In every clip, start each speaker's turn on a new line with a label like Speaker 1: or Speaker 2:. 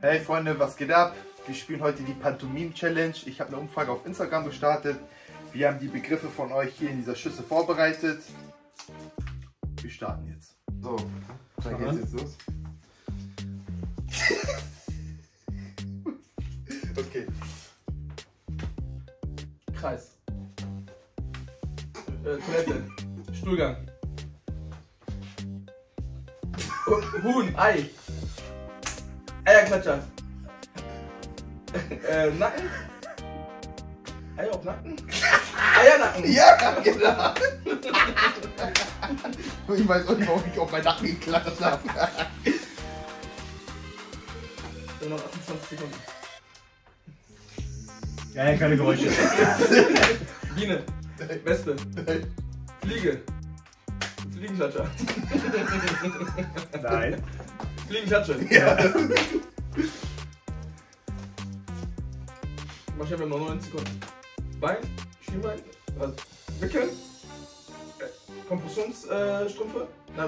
Speaker 1: Hey Freunde, was geht ab? Wir spielen heute die Pantomime-Challenge. Ich habe eine Umfrage auf Instagram gestartet. Wir haben die Begriffe von euch hier in dieser Schüssel vorbereitet. Wir starten jetzt. So, dann geht's jetzt los. Okay.
Speaker 2: Kreis. Toilette. Stuhlgang. Huhn. Ei. Eierklatscher. Nacken. Eier auf Nacken? Eiernacken.
Speaker 1: Ja, genau. Ich weiß auch nicht, warum ich auf meinen Nacken geklatscht habe.
Speaker 2: Dann noch 28 Sekunden.
Speaker 3: Ja, keine Geräusche.
Speaker 2: Biene. Wespe. Fliege. Fliegenklatscher.
Speaker 3: Nein.
Speaker 2: Fliegenklatsche.
Speaker 1: Ja.
Speaker 2: Mach ich einfach noch 9 Sekunden. Bein, Schienbein, also wickeln, Kompressionsstrümpfe,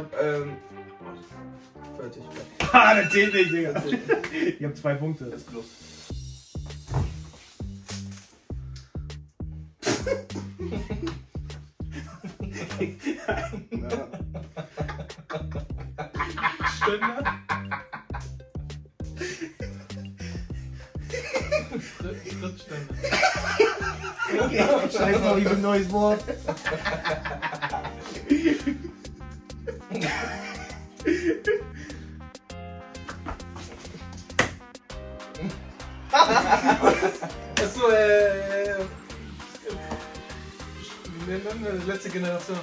Speaker 2: fertig.
Speaker 3: Ah, das zählt nicht, Digga. Ich hab 2 Punkte.
Speaker 2: Jetzt los.
Speaker 3: Ständer?
Speaker 2: Schrittständer.
Speaker 3: Okay, scheiß mal, ich bin ein neues Wort.
Speaker 2: Achso, wie nennt man letzte Generation?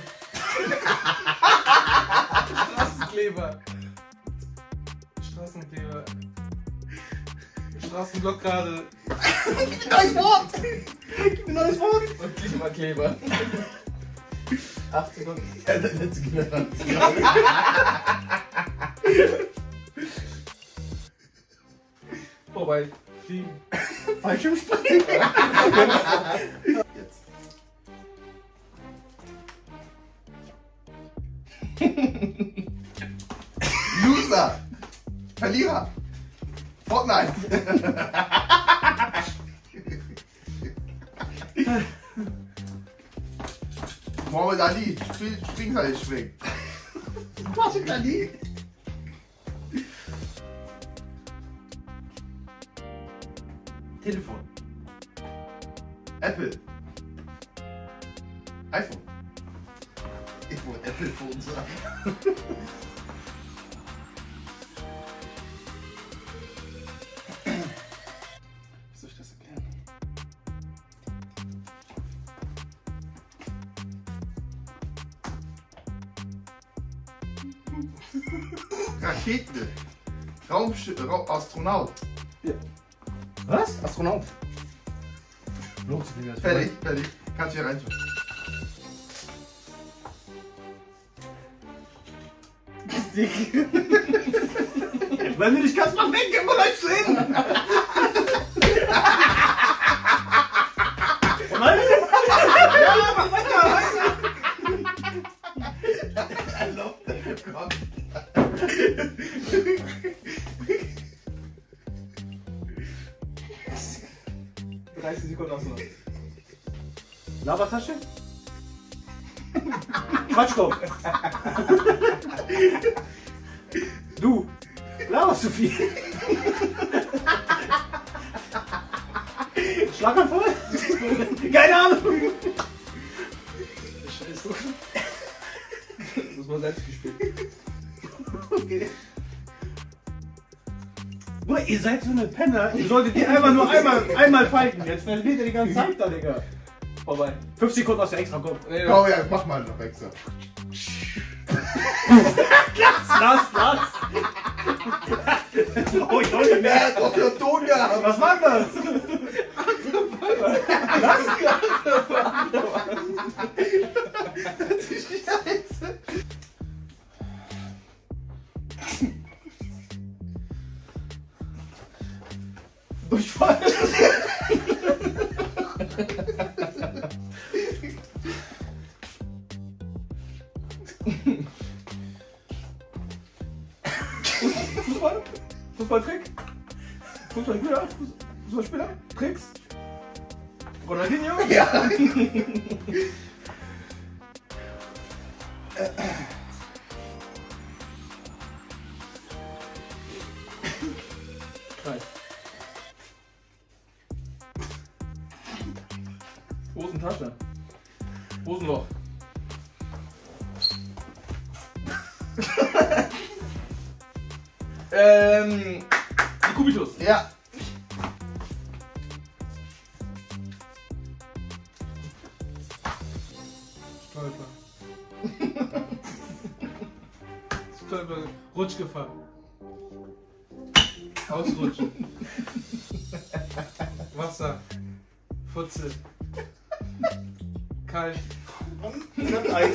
Speaker 2: Straßenkleber. Straßenkleber. Straßenblockade.
Speaker 1: Neues Wort!
Speaker 3: Neues Wort.
Speaker 2: Und Klimakleber. 8 Sekunden.
Speaker 1: Ja, der letzte Generation.
Speaker 2: Vorbei. Fliegen.
Speaker 1: Fallschirmspringen. Jetzt. Loser. Verlierer. Fortnite. Mohammed Ali. Springseil schwingen. Mohammed Ali. Telefon. Apple. iPhone. Ich wollte Apple-Phone sagen. Wie soll ich das erklären? Rakete. Astronaut.
Speaker 2: Ja.
Speaker 3: Was?
Speaker 2: Astronaut.
Speaker 3: Los, Digga.
Speaker 1: Fertig. Kannst du hier reintun.
Speaker 3: Wenn du dich kannst, mach weg, wo läufst du hin? Ja, mach weiter.
Speaker 1: Erlaubt, kommt.
Speaker 2: 30 Sekunden hast du noch.
Speaker 3: Labertasche? Quatschkopf. Du, laberst du viel? Schlaganfall? Keine Ahnung.
Speaker 2: Scheiße. Das war selbst gespielt.
Speaker 3: Okay. Bruder, ihr seid so eine Penner. Ihr solltet die einfach nur einmal fighten. Jetzt verliert ihr die ganze Zeit da, Digga.
Speaker 2: Vorbei.
Speaker 3: 5 Sekunden aus der extra Kopf.
Speaker 2: Nee,
Speaker 1: Komm, ja, mach mal noch extra.
Speaker 3: Lass. Oh, ich wollte
Speaker 1: Er
Speaker 3: mehr.
Speaker 1: hat doch für Ton gehabt.
Speaker 3: Was war das?
Speaker 1: Scheiße.
Speaker 3: Durchfall.
Speaker 2: Fußball? Fußballtrick?
Speaker 3: Fußballspieler? Tricks? Ronaldinho?
Speaker 1: Ja.
Speaker 2: Kreis. Hosentasche. Hosenloch. Die Kubitus.
Speaker 1: Ja.
Speaker 3: Stolper. Stolper. Rutschgefahr. Ausrutschen. Wasser. Futze. Kalt.
Speaker 1: Und Eis.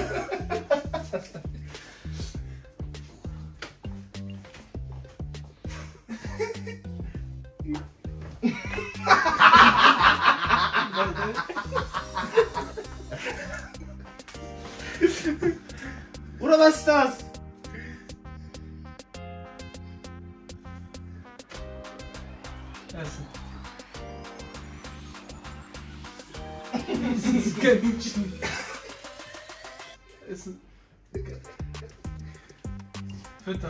Speaker 3: Oder was ist das? Essen. Das ist kein Hühnchen. Essen. Füttern.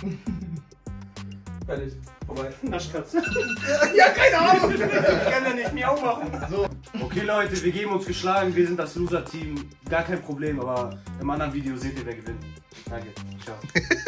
Speaker 2: Fertig. Vorbei.
Speaker 3: Naschkatze.
Speaker 1: Ja, keine Ahnung.
Speaker 3: Ich kann ja nicht miau machen.
Speaker 1: So.
Speaker 4: Okay Leute, wir geben uns geschlagen, wir sind das Loser-Team. Gar kein Problem, aber im anderen Video seht ihr, wer gewinnt. Danke, ciao.